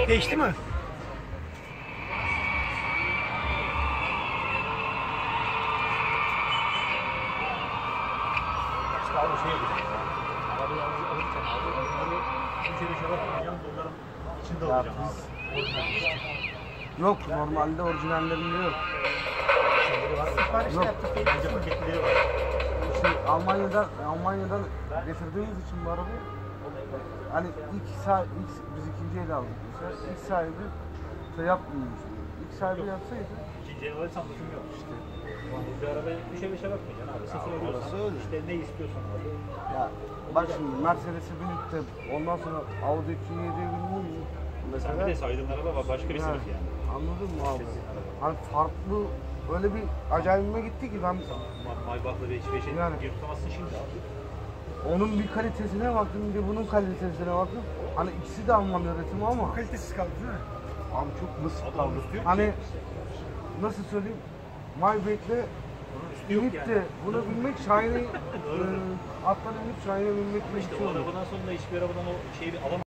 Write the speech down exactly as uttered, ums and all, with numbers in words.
Değişti mi? İşte abi şey yapacağım. Arabayı alırken abi, onları kimseye bir şey bakmayacağım. Onların içinde Ya olacağım biz- abi. Orijinal. Yok, normalde orijinallerinde yok. Şeyleri var ya. Siparişte Yok. yaptık. Bence paketleri var. İşte Almanya'dan Almanya'dan getirdiğimiz için bu arabayı hani ilk sahibi, ilk, biz ikinci el aldık mesela. İlk sahibi şey yapmıyormuş. İlk sahibi yapsaydı İkinci el alırsan lüzum yok işte. Bir arabaya bir şey bir şey bakmayacaksın abi. Sıfır orası alıyorsan öyle. işte ne istiyorsan abi. ya bak şimdi Mercedes'e binip de ondan sonra Audi Q yediye binmeyi Sen mesela bir de saydığın araba var, başka bir sınıf yani. anladın mı abi? Kesin araba. Hani farklı öyle bir acayibime gitti ki ben Ma- Maybach'la bir hiçbir şey Yani. bir tutamazsın şimdi abi. onun bir kalitesine baktım bir de bunun kalitesine baktım. Hani ikisi de Alman üretimi ama Kalitesiz kaldı değil mi? abi çok mısık Adam kaldı. üstü yok Hani ki. nasıl söyleyeyim? Maybach'le Bunun üstü yok binip yani. de bunu binmek Şahin'e Doğru. e, atla binip Şahin'e binmek İşte bir şey o olur. arabadan sonra hiçbir arabadan o şeyi alamazsın.